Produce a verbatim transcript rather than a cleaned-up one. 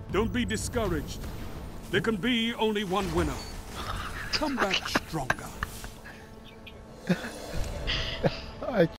Don't be discouraged. There can be only one winner. Come back stronger.